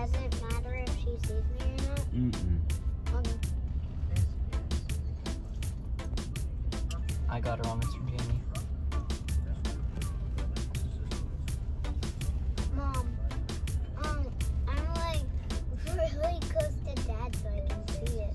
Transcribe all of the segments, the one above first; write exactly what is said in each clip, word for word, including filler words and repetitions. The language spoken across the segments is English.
does it matter if she sees me or not? Mm-mm. Okay. I got her on Mister Jamie. Mom, um, I'm like really close to Dad so I can see it.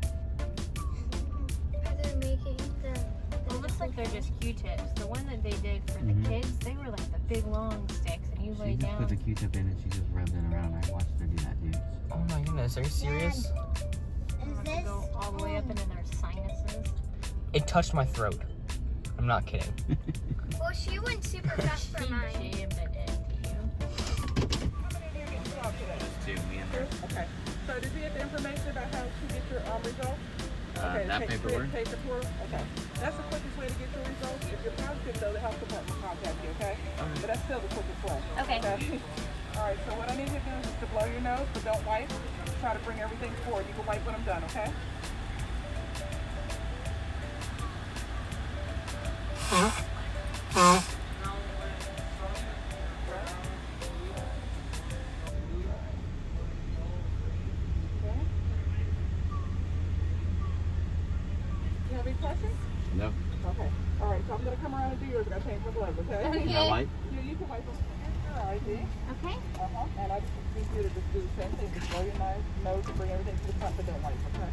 Are they making the... It looks like they're just Q-tips. The one that they did for Mhm. the kids, they were like the big long sticks, and you She lay just down. put the Q-tip in and she just rubbed it around. I watched her do that, dude. Oh my goodness, are you serious? Is Have to this... go all the way up into their sinuses. It touched my throat. I'm not kidding. Well, she went super fast for She mine. jammed it into you. Two, me and her. Okay. So did you get the information about how to get your um, results? Uh, okay, that take, paperwork? Take the tour. Okay. That's the quickest way to get your results. If you're positive, though, the health department will contact you, okay? Okay. But that's still the quickest way. Okay. All right, so what I need you to do is just to blow your nose, but don't wipe. Try to bring everything forward. You can wipe when I'm done, okay? You have any questions? No. Okay. All right, so I'm going to come around and do yours. I got to change my gloves, okay? Can I wipe? Yeah, you can wipe them. Here's your I D. Okay. Uh-huh. And I just need you to just do the same thing. Just blow your nose, nose and bring everything to the front, but don't wipe, okay?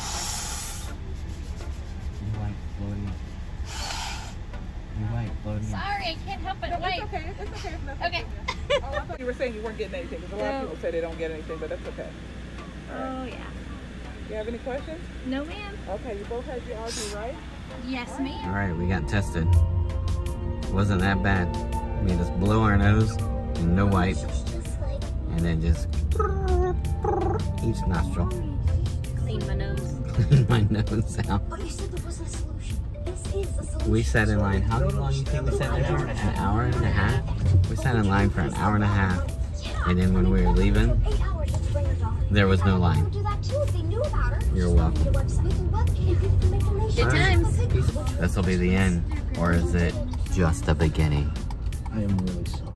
You wipe, floating. You wipe, floating. Sorry, I can't help but No, wait. it's okay. It's okay. If that's Okay. Oh, I thought you were saying you weren't getting anything, because a lot of No. people say they don't get anything, but that's okay. Oh, yeah. You have any questions? No, ma'am. Okay, you both had your R D, right? Yes, ma'am. Alright, we got tested. Wasn't that bad. Made us blow our nose and no wipe. And then just each nostril. Clean my nose. Clean my nose out. But you said there was a solution. This is the solution. We sat in line. How long do you think we sat there for? An hour and a half? We sat in line for an hour and a half. And then when we were leaving, there was no line. You're welcome. Good times. This will be the end. Or is it just the beginning? I am really sorry.